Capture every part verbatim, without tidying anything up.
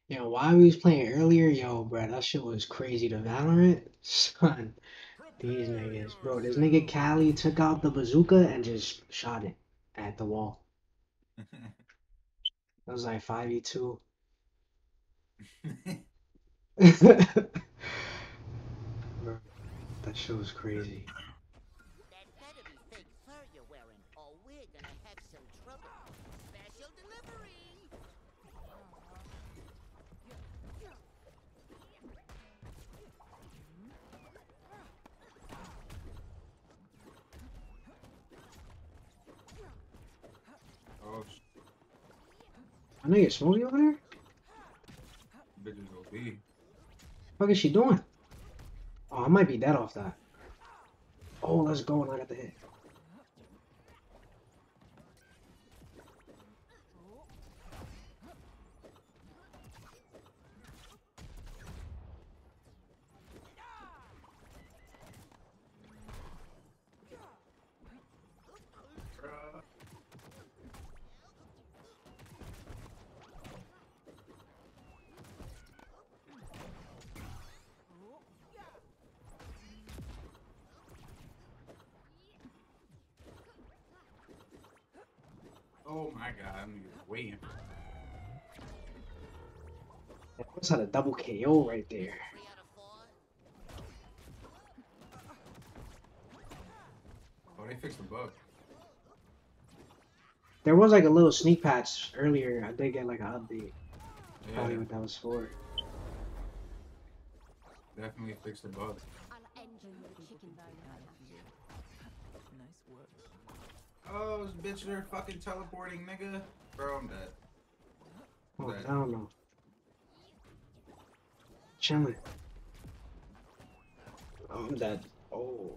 Yo, while we was playing earlier, yo, bro, that shit was crazy. The Valorant, son, these Prepare niggas, bro. This nigga yourselves. Cali took out the bazooka and just shot it at the wall. It was like five v two. Bro, that shit was crazy. That better be fake fur you're wearing, or we're gonna have some trouble. Special delivery! Oh, sh- I nigga Smokey over there? bitches O P. What is she doing? Oh, I might be dead off that. Oh, let's go, and I got the hit. Bruh. Oh my god, I'm just waiting. I almost had a double K O right there. Three out of four? Oh, they fixed the bug. There was like a little sneak patch earlier. I did get like an update. Probably Yeah, what that was for. definitely fixed the bug. I'll end you with a chicken bone. Nice work. Oh, this bitch, they're fucking teleporting, nigga. Bro, I'm dead. I'm Oh, dead. I don't know. Chilling. Oh, I'm dead. Oh.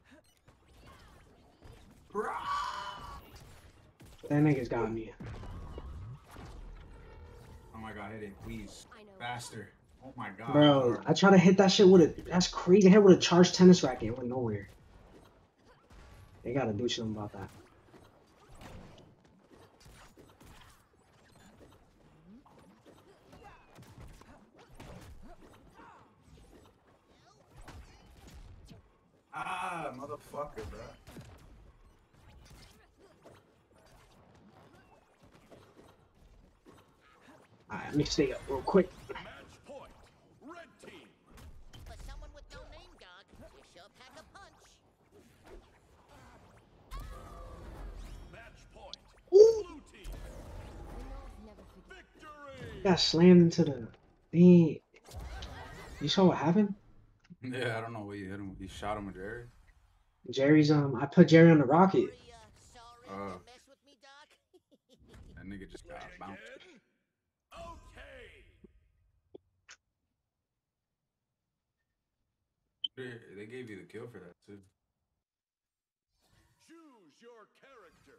Bruh. That nigga's got me. Oh my god, hit it, please. I know. Faster. Oh my god. Bro, I try to hit that shit with a. That's crazy. I hit with a charged tennis racket. It went nowhere. They gotta do something about that. Ah, motherfucker, bro. Alright, let me stay up real quick. Match point. Red team. For someone with no name, dog, you sure pack a punch. Match point. Ooh, Blue team. The North never forget. Victory. got slammed into the thing. You saw what happened? Yeah, I don't know what you hit him with. You shot him with Jerry? Jerry's um. I put Jerry on the rocket. Sorry, uh, sorry Uh. to mess with me, dog. That nigga just got Try bounced. again. Okay. They they gave you the kill for that, too. Choose your character.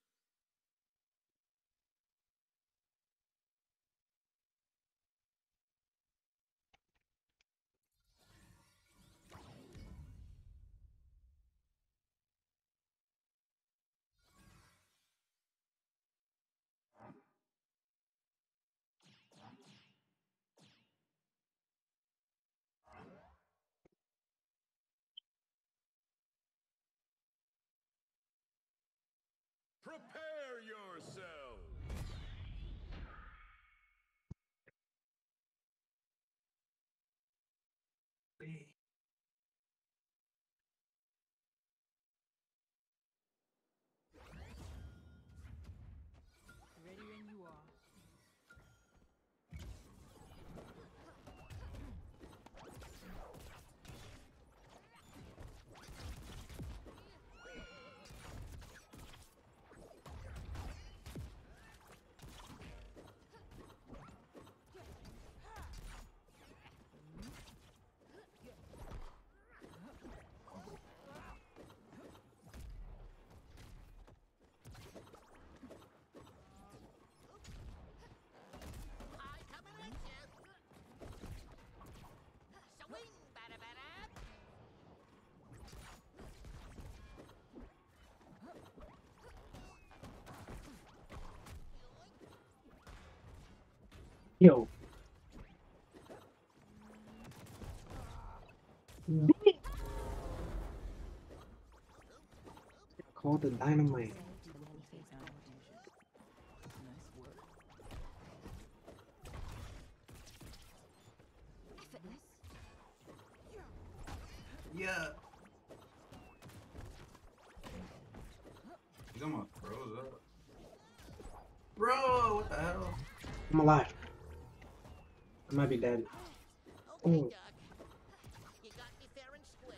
Prepare yourselves. Ready when you are. I coming at you. Swing, bada bada. Yo, Called the dynamite. Effortless. Yeah. He's almost froze up. Bro, what the hell? I'm alive. I might be dead. Okay, Oh. Doc. You got me fair and square.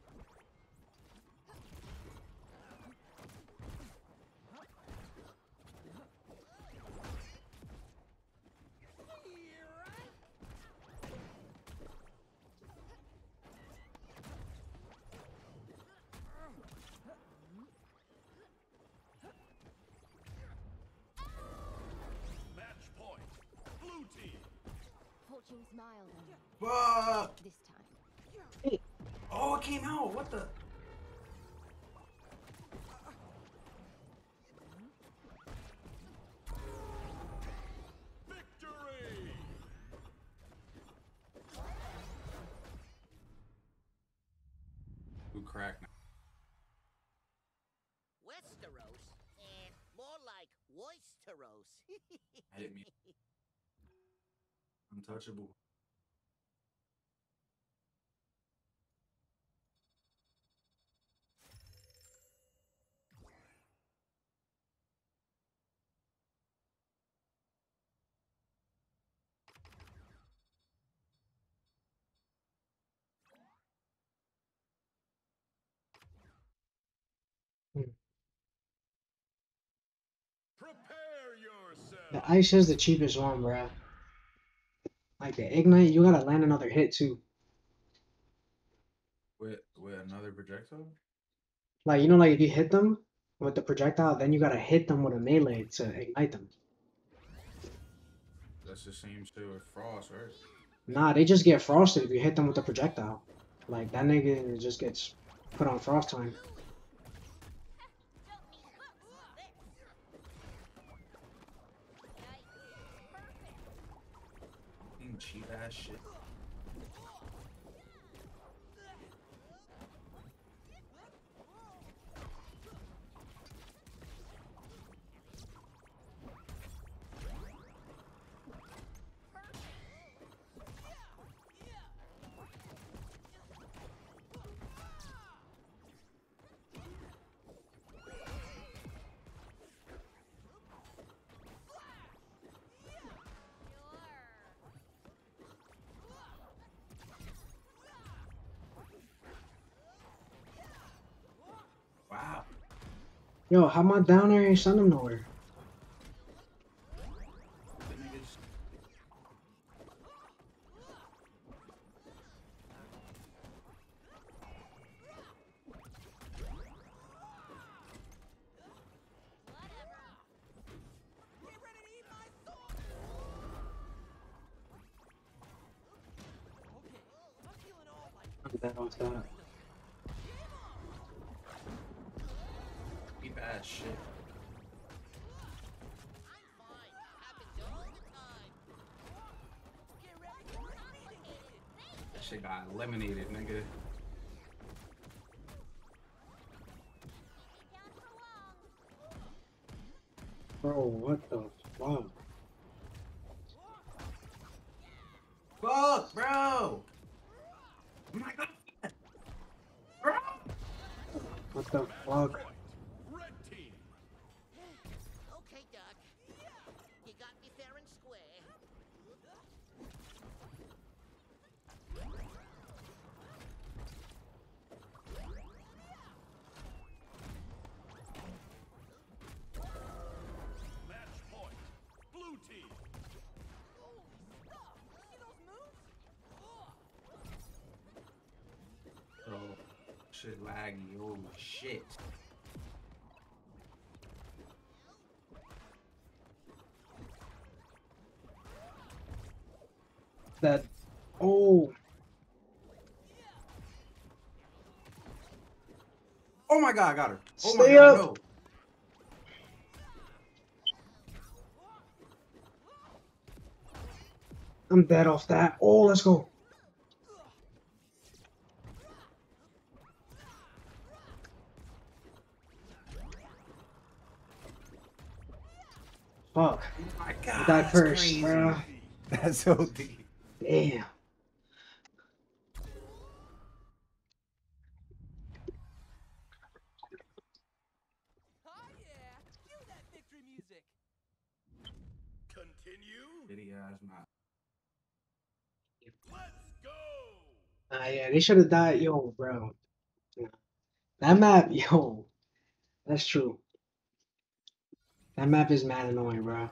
Match point. Blue team. Fortune smiled on me Fuck! this time. Oh, it came out. What the? Victory. Who cracked now? Westeros? Eh, more like Oysteros. Hit me. Untouchable. Prepare yourself. The ice is the cheapest one, bruh. Like the ignite, you gotta land another hit too. With with another projectile? Like you know, like if you hit them with the projectile, then you gotta hit them with a melee to ignite them. That's the same shit with Frost, right? Nah, they just get frosted if you hit them with the projectile. Like that nigga just gets put on frost time. Fucking cheap ass shit. Wow. Yo, how am I down there and send them nowhere? The niggas. I'm dead off that. Cheap ass shit. I'm fine. Happens all the time. Get ready for complicated. That shit got eliminated, nigga. Bro, what the fuck? Fuck, bro! Oh my god! Bro! What the fuck? Red team. Okay, Doc. You got me fair and square. Match point. Blue team. Bro, shit laggy, holy shit. That. Oh. Oh my god, I got her. Oh my Stay god, up. no. I'm dead off that. Oh, let's go. Fuck. Oh my I god, died that's first, crazy. bro. That's so deep. Damn. Oh yeah, cue that victory music. Continue. Shitty ass map. Let's go. Ah, yeah, they should have died. Yo, bro. Yeah. That map, yo, that's true. That map is mad annoying, bro.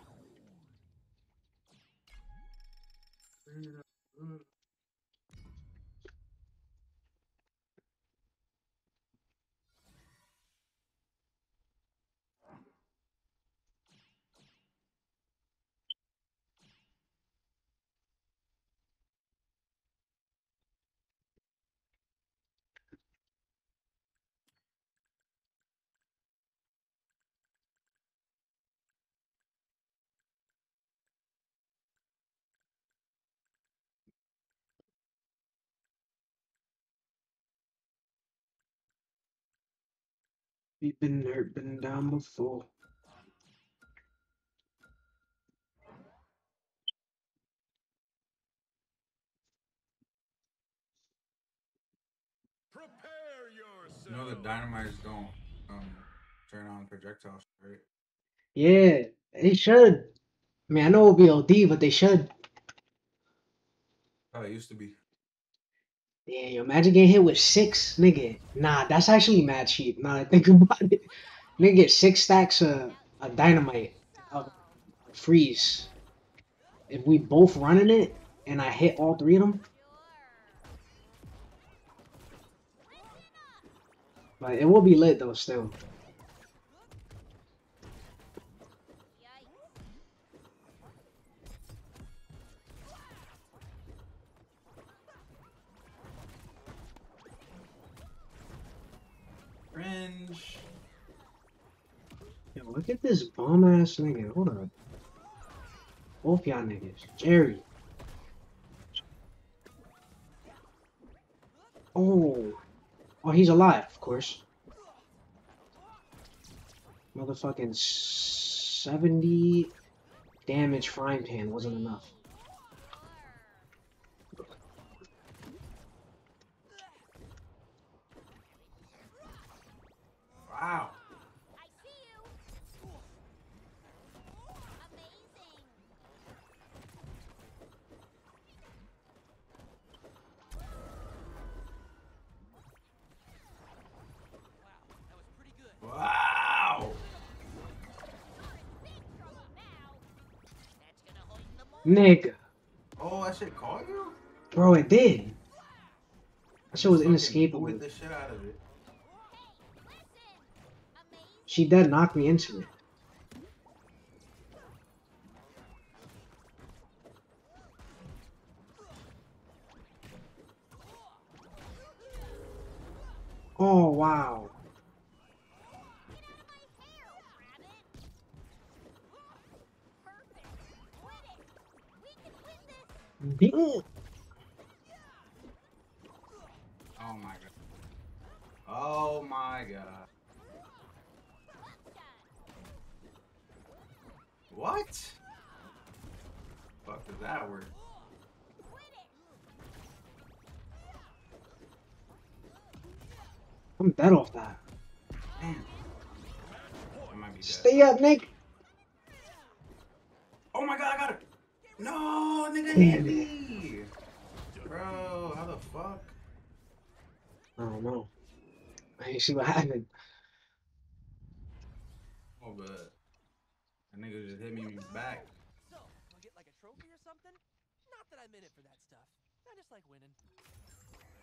We've been hurt, been down before. Prepare yourself. You know the dynamites don't um turn on projectiles, right? Yeah, they should. I mean, I know it'll be O D, but they should. Oh, it used to be. Yeah, yo, imagine getting hit with six, nigga. Nah, that's actually mad cheap. Now that I think about it. Nigga get six stacks of, of dynamite, of freeze. If we both running it, and I hit all three of them, but it will be lit though still. Cringe. Yo, look at this bomb ass nigga. Hold up. Both y'all niggas. Jerry. Oh. Oh, he's alive, of course. Motherfucking seventy damage frying pan wasn't enough. Wow. I see you. Amazing. Wow, that was pretty good. Wow. Big trouble now. That's gonna hoist them all. Nigga. Oh, that shit caught you? Bro, it did. That shit was Fucking inescapable. booted the shit out of it. Hey, listen. Amazing. She dead knocked me into it. Oh, wow. Perfect. Win it. We can win this. Damn. Oh my god. Oh my god. What? Fuck does that work? I'm dead off that. Damn. I might be dead. Stay up, Nick. Oh my god, I got it! No, nigga Damn hit me! Bro, how the fuck? I don't know. I didn't see what happened. Oh, but that nigga just hit me back. So, wanna get like a trophy or something? Not that I'm in it for that stuff. I just like winning.